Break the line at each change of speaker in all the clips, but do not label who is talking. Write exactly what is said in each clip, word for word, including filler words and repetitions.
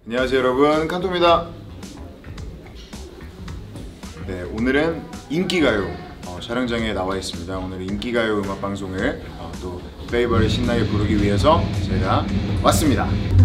안녕하세요 여러분, 칸토입니다. 네, 오늘은 인기가요 어, 촬영장에 나와 있습니다. 오늘 인기가요 음악방송을 어, 또 페이버를 신나게 부르기 위해서 제가 왔습니다.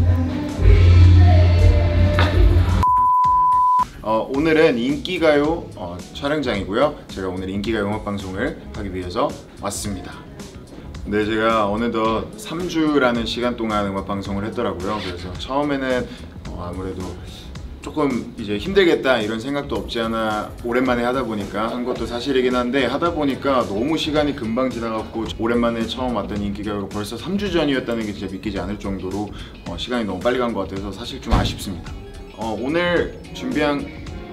어, 오늘은 인기가요 어, 촬영장이고요. 제가 오늘 인기가요 음악방송을 하기 위해서 왔습니다. 네, 제가 어느덧 삼 주라는 시간 동안 음악방송을 했더라고요. 그래서 처음에는 어, 아무래도 조금 이제 힘들겠다 이런 생각도 없지 않아 오랜만에 하다 보니까 한 것도 사실이긴 한데, 하다 보니까 너무 시간이 금방 지나갔고 오랜만에 처음 왔던 인기가요로 벌써 삼 주 전이었다는 게 진짜 믿기지 않을 정도로 어, 시간이 너무 빨리 간 것 같아서 사실 좀 아쉽습니다. 어, 오늘 준비한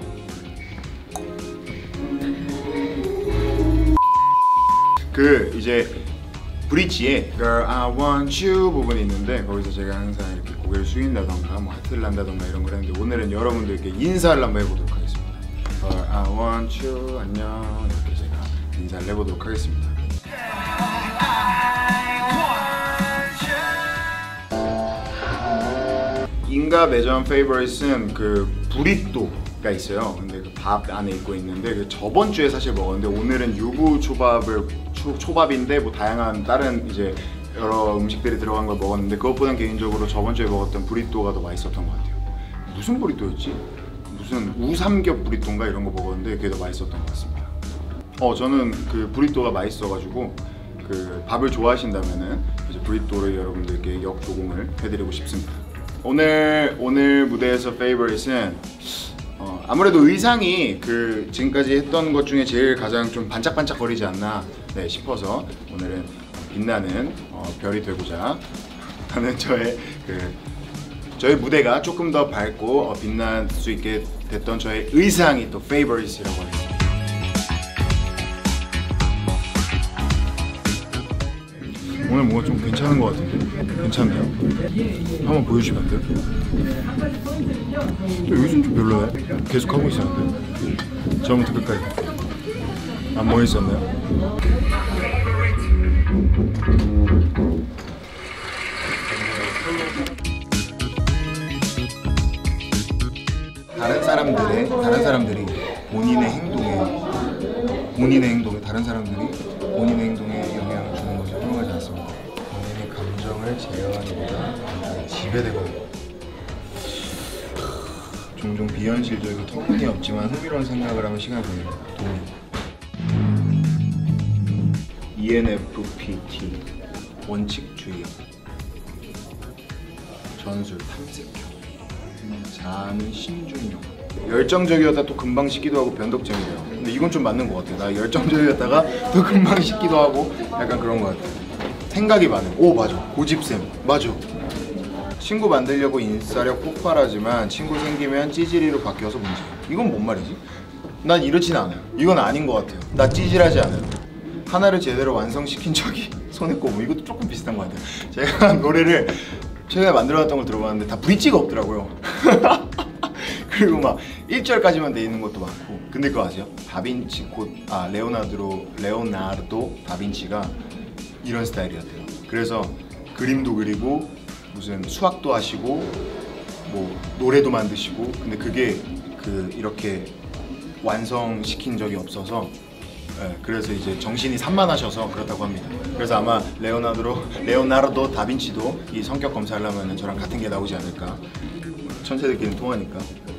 그 이제 브릿지에 Girl I Want You 부분이 있는데, 거기서 제가 항상 이렇게 고개를 숙인다던가 뭐 하트를 한다던가 이런 걸 했는데, 오늘은 여러분들께 인사를 한번 해보도록 하겠습니다. Girl I Want You 안녕, 이렇게 제가 인사를 해보도록 하겠습니다. 인가 매점 페이버릿은 그 브리또가 있어요. 근데 그 밥 안에 있고 있는데, 그 저번 주에 사실 먹었는데, 오늘은 유부 초밥을 초, 초밥인데 뭐 다양한 다른 이제 여러 음식들이 들어간 걸 먹었는데, 그것보단 개인적으로 저번 주에 먹었던 브리또가 더 맛있었던 것 같아요. 무슨 브리또였지? 무슨 우삼겹 브리또인가 이런 거 먹었는데 그게 더 맛있었던 것 같습니다. 어 저는 그 브리또가 맛있어가지고 그 밥을 좋아하신다면은 이제 브리또를 여러분들께 역조공을 해드리고 싶습니다. 오늘 오늘 무대에서 페이버릿은 어, 아무래도 의상이 그 지금까지 했던 것 중에 제일 가장 좀 반짝반짝 거리지 않나 네, 싶어서 오늘은 빛나는 어, 별이 되고자 하는 저의 그 저의 무대가 조금 더 밝고 어, 빛날 수 있게 됐던 저의 의상이 또 페이버릿이라고 하겠습니다. 오늘 뭔가 좀 괜찮은 것 같은데? 괜찮네요? 한번 보여주시면 안 돼요? 여기선 좀 별로네? 계속 하고 있었는데? 처음부터 끝까지 안 멋있었나요? 다른 사람들의, 다른 사람들이 본인의 행동에 본인의 행동에 다른 사람들이 본인의 행동에 영향을 주는 것을 허용하지 않습니다. 본인의 감정을 제어하는 것보다 지배되거든요. 종종 비현실적이고 터무니없지만 흥미로운 생각을 하면 시간을 보냅니다. 동의. 이엔에프피티 원칙주의, 전술, 탐색형, 자아는 신중형. 열정적이었다 또 금방 식기도 하고 변덕쟁이래요. 근데 이건 좀 맞는 것 같아요. 나 열정적이었다가 또 금방 식기도 하고 약간 그런 것 같아요. 생각이 많아요. 오 맞아, 고집쌤 맞아. 친구 만들려고 인싸력 폭발하지만 친구 생기면 찌질이로 바뀌어서 문제예요. 이건 뭔 말이지? 난 이렇진 않아요. 이건 아닌 것 같아요. 나 찌질하지 않아요. 하나를 제대로 완성시킨 적이 손에 꼽음. 이것도 조금 비슷한 것 같아요. 제가 노래를 최근에 만들어놨던 걸 들어봤는데 다 브릿지가 없더라고요. 그리고 막 일 절까지만 돼 있는 것도 많고. 근데 그거 아세요? 다빈치 곧, 아 레오나르도 레오나르도 다빈치가 이런 스타일이었대요. 그래서 그림도 그리고 무슨 수학도 하시고 뭐 노래도 만드시고, 근데 그게 그 이렇게 완성시킨 적이 없어서 네, 그래서 이제 정신이 산만하셔서 그렇다고 합니다. 그래서 아마 레오나르도 레오나르도 다빈치도 이 성격 검사를 하면 저랑 같은 게 나오지 않을까. 천재들끼리는 통하니까.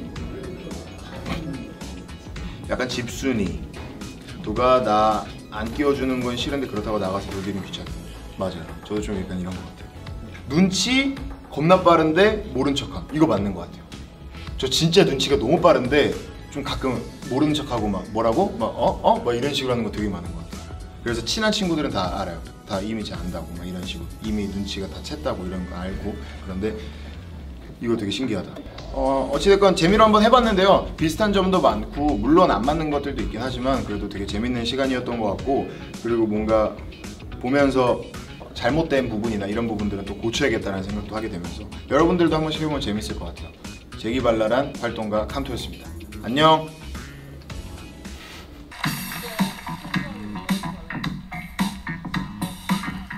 약간 집순이. 누가 나 안 끼워주는 건 싫은데 그렇다고 나가서 놀기는 귀찮아. 맞아요. 저도 좀 약간 이런 것 같아요. 눈치 겁나 빠른데 모른 척함. 이거 맞는 것 같아요. 저 진짜 눈치가 너무 빠른데 좀 가끔 모르는 척하고 막 뭐라고? 막 어? 어? 막 이런 식으로 하는 거 되게 많은 것 같아요. 그래서 친한 친구들은 다 알아요. 다 이미 잘 안다고 막 이런 식으로 이미 눈치가 다 챘다고 이런 거 알고. 그런데 이거 되게 신기하다. 어, 어찌됐건 재미로 한번 해봤는데요. 비슷한 점도 많고 물론 안 맞는 것들도 있긴 하지만 그래도 되게 재밌는 시간이었던 것 같고, 그리고 뭔가 보면서 잘못된 부분이나 이런 부분들은 또 고쳐야겠다는 생각도 하게 되면서 여러분들도 한번 해보면 재밌을 것 같아요. 재기발랄한 활동가 칸토였습니다. 안녕!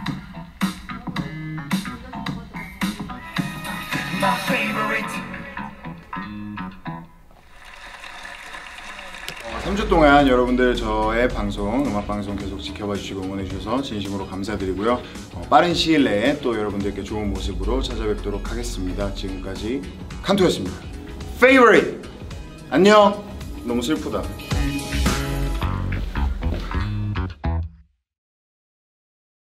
My favorite 삼 주 동안 여러분들 저의 방송, 음악 방송 계속 지켜봐 주시고 응원해 주셔서 진심으로 감사드리고요. 어, 빠른 시일 내에 또 여러분들께 좋은 모습으로 찾아뵙도록 하겠습니다. 지금까지 칸토였습니다. Favorite! 안녕! 너무 슬프다.